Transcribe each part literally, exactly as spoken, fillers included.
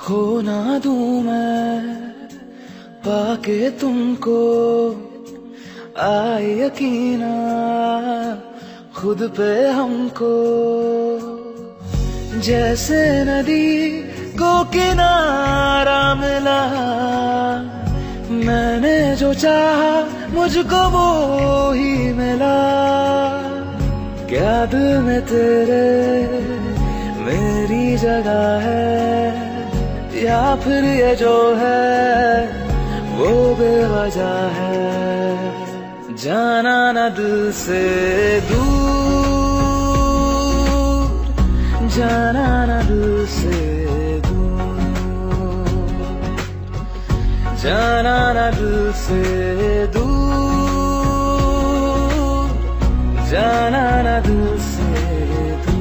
खो ना दूं मैं पाके तुमको, आए यकीना खुद पे हमको। जैसे नदी को किनारा मिला, मैंने जो चाहा मुझको वो ही मिला। क्या दिल में तेरे मेरी जगह है, या फिर ये जो है वो बेवजह है। जाना न दिल से दूर, जाना न दिल से दूर, जाना न दिल से दूर, जाना न दिल से दूर।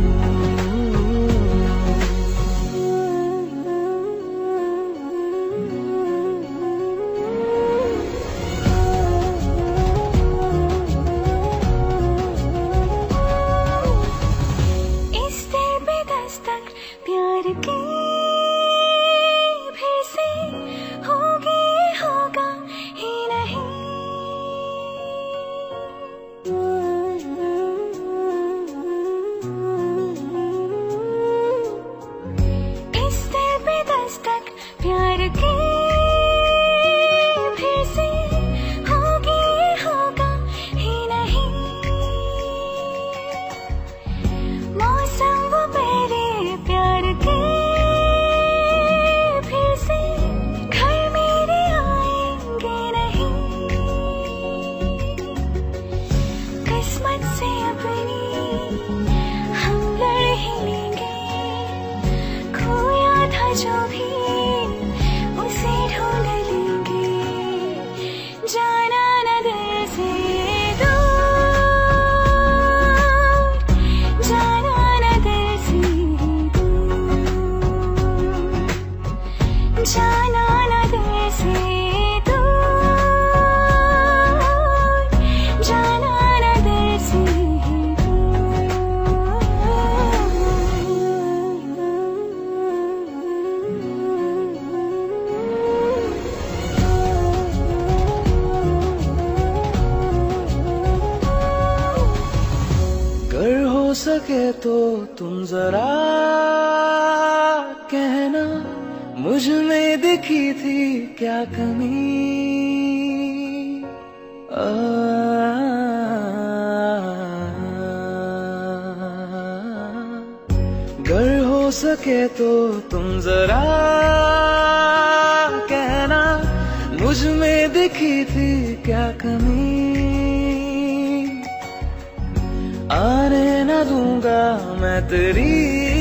प्यार की फिर से होगी होगा ही नहीं। इस दिल पे दस्तक प्यार की फिर से होगी होगा ही नहीं। मौसम वो मेरे प्यार के फिर से घर मेरे आएंगे नहीं। किस्मत से अपनी हम लड़ ही लेंगे, खोया था जो भी उसे ढूंढ लेंगे। जाना न दिल से दूर, जाना न दिल से जाना न दिल से दूर, जाना न दिल से अगर हो सके तो तुम जरा कहना, मुझ में दिखी थी क्या कमी। आ, अगर हो सके तो तुम जरा कहना, मुझ में दिखी थी क्या कमी। आने न दूंगा मैं तेरी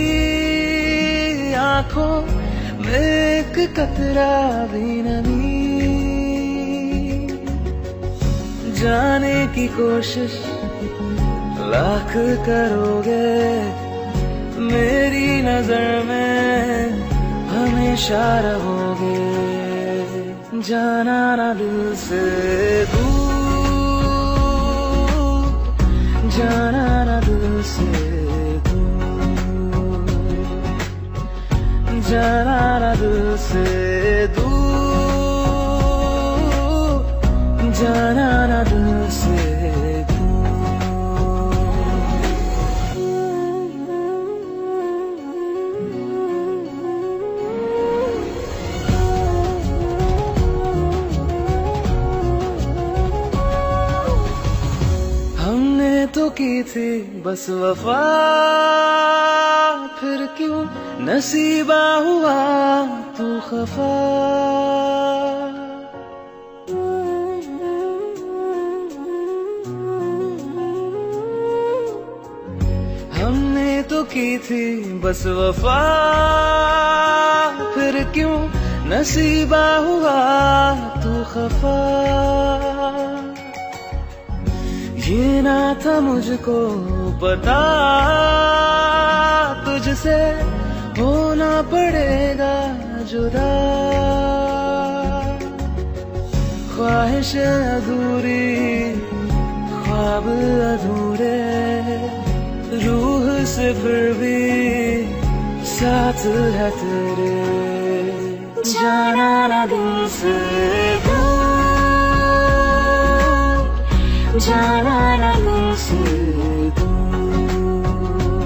आंखों में एक कतरा भी नमी। जाने की कोशिश लाख करोगे, मेरी नजर में हमेशा रहोगे। जाना न दिल से दूर, जाना न दिल से दूर, जाना न दिल से दूर, जाना न दिल से तो की थी बस वफा, फिर क्यों नसीबा हुआ तू खफा। हमने तो की थी बस वफा, फिर क्यों नसीबा हुआ तू खफा। ये ना था मुझको पता, तुझसे होना पड़ेगा जुदा। ख्वाहिश अधूरी, ख्वाब अधूरे, रूह से फिर भी साथ है तेरे, जाना ना दिल से दूर, जाना ना दिल से दूर,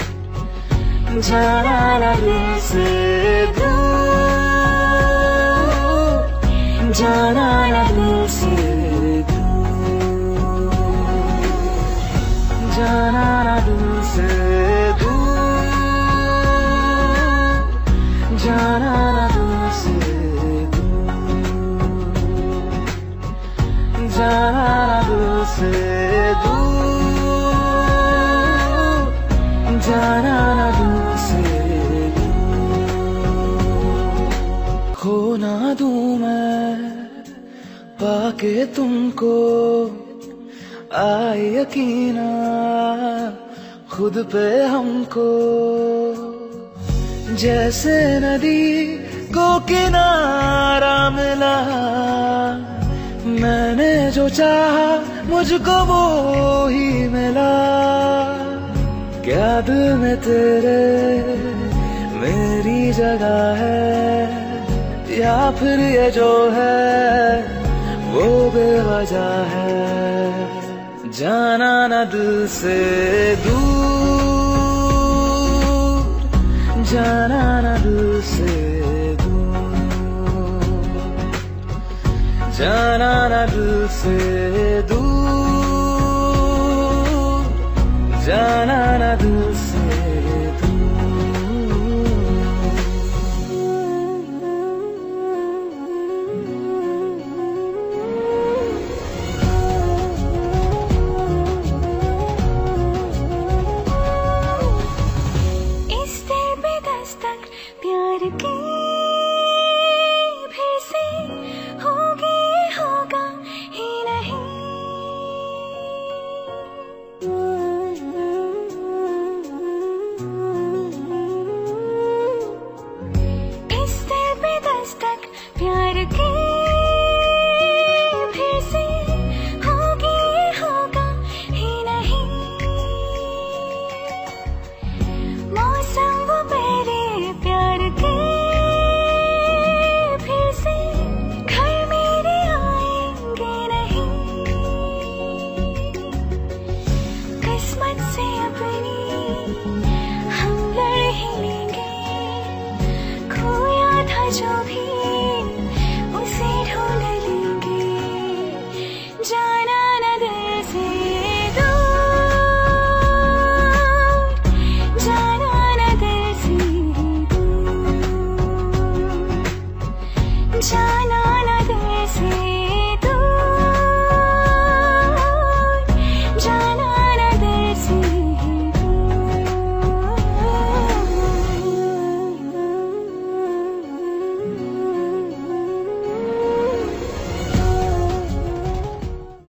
जाना ना दिल से दूर, जाना ना दिल से दूर, जाना ना दिल से दूर, जाना ना दिल से दूर, जाना ना दिल से दूर, जाना ना दिल से दूर। खो ना दूं मैं पाके तुमको, आए यकीना खुद पे हमको, जैसे नदी को किनारा मिला, मैंने जो चाहा मुझको वो ही मिला। क्या दिल में तेरे मेरी जगह है, या फिर ये जो है वो बेवजह है। जाना ना दिल से दूर, जाना ना दिल से दूर, जाना ना दिल से दूर, जाना ना दिल से प्यार की